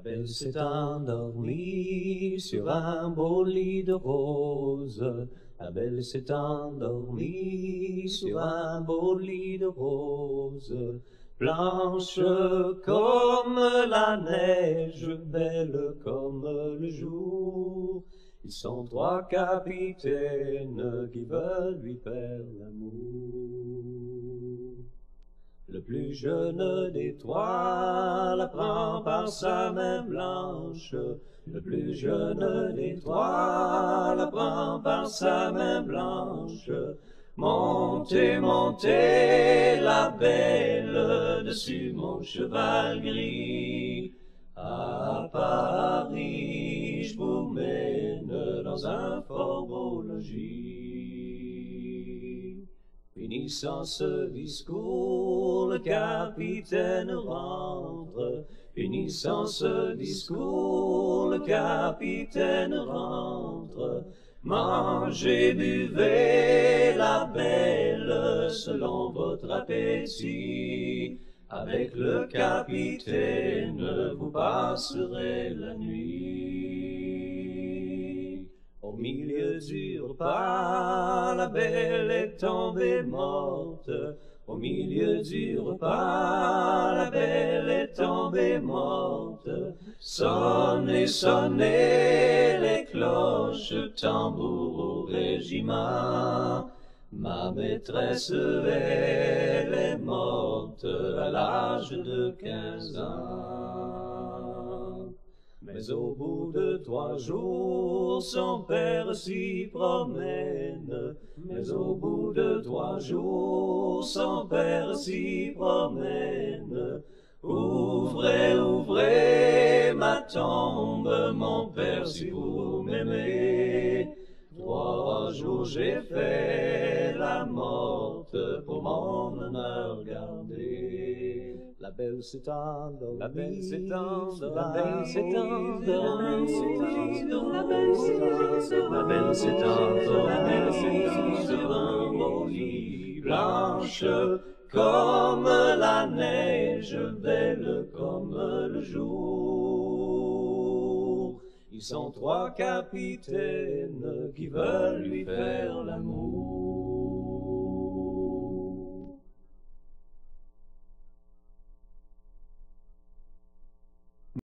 belle s'est endormie sur un beau lit de roses. La belle s'est endormie sur un beau lit de roses. Blanche comme la neige, belle comme le jour. Ils sont trois capitaines qui veulent lui faire l'amour. Le plus jeune des trois la prend par sa main blanche. Le plus jeune des trois la prend par sa main blanche. Montez, montez, la belle, dessus mon cheval gris. À Paris, je vous mène dans un fort beau logis. Finissant ce discours, le capitaine rentre. Finissant ce discours, le capitaine rentre. Mangez, buvez, la belle, selon votre appétit. Avec le capitaine, vous passerez la nuit. Au milieu du repas, la belle est tombée morte. Au milieu du repas, la belle est tombée morte. Sonnez, sonnez les cloches, tambour au régiment. Ma maîtresse, elle est morte à l'âge de 15 ans. Mais au bout de 3 jours, son père s'y promène. Mais au bout de 3 jours, son père s'y promène. Ouvrez, ouvrez ma tombe, mon père, si vous m'aimez. 3 jours j'ai fait la morte pour mon honneur garder. La belle s'est endormie, la belle s'est endormie, la belle s'est endormie, la belle s'est endormie, la belle s'est endormie, la belle s'est endormie sur un beau lit. Blanche comme la neige, belle comme le jour. Ils sont 3 capitaines qui veulent lui faire l'amour.